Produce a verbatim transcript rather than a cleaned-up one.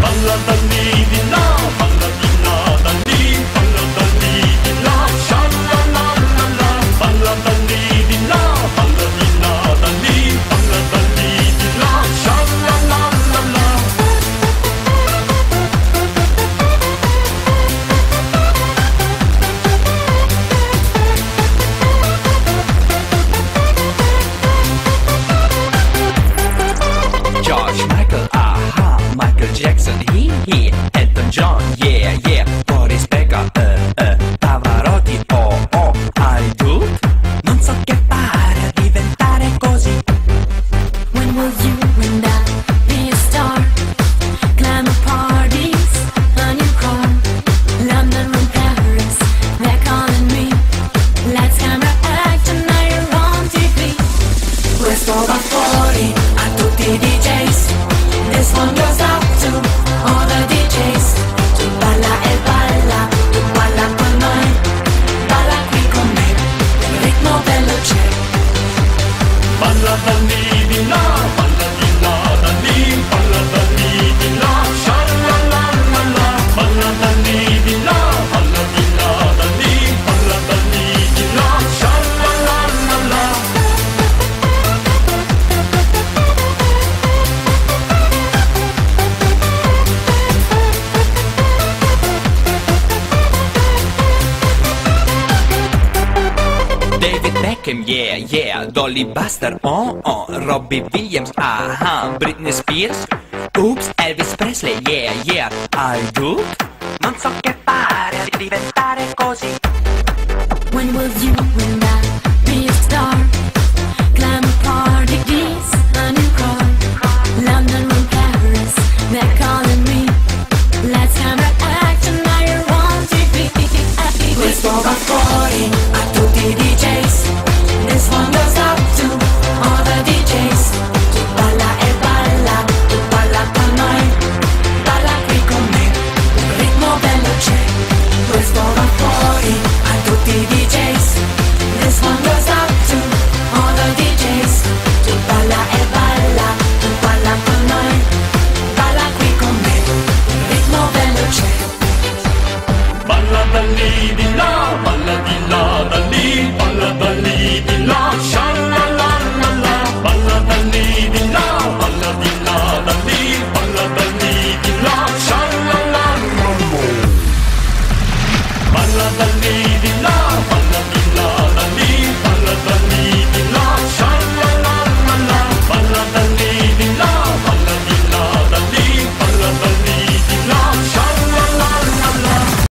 balla da lì di là, balla di là da lì, balla da lì di là, sha la la la la, balla da lì di là, balla di là da lì, balla da lì di là, sha la la la la. George Michael, aha, Michael Jackson, he, he, Elton John, yeah, yeah, Boris Becker, uh, uh, Pavarotti, oh, oh, I do. Non so che fare a diventare così. When will you and I be a star? Glamour parties, a new car, London and Paris, they're calling me. Lights, camera, action, now you're on T V. Questo va fuori a tutti i D Js. This one goes out to all the D Js. Tu balla e balla, tu balla con noi, balla qui con me, il ritmo veloce. Balla da lì di là, balla di là da lì, balla da lì di là, sha la la la la, balla da lì di là, balla di là da lì, balla da lì di là, sha la la la la. David Beckham, yeah, yeah, Dolly Buster, oh, oh, Robbie Williams, aha, Britney Spears, oops, Elvis Presley, yeah, yeah, I do. Non so che fare a diventare così. When will you and I be a star? Glamour parties, a new car, London and Paris, they're calling me. Lights, camera, action, now you're on T V. Questo va fuori a tutti i D Js. This one goes out to all the D Js. Tu balla e balla, tu balla con noi, balla qui con me, il ritmo veloce. Questo va fuori a tutti i D Js. This one goes out to all the D Js. Tu balla e balla, tu balla con noi, balla qui con me, il ritmo veloce. Balla da lì di là, balla di là da lì, balla da lì di là, sha la la la la, balla da lì di là, balla di là da lì, balla da lì di là, sha la la la la. Balla da lì di là,